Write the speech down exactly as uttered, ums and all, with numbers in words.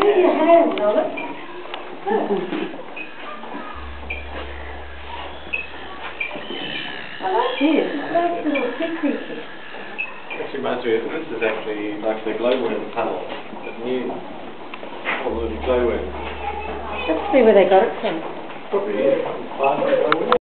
Move your hands, Olive. I like this. I like little sea creatures. Actually reminds me of, this is actually like the glowworm tunnel at New. All the little glowworms. Let's see where they got it from. Probably is. It's fast glowworm.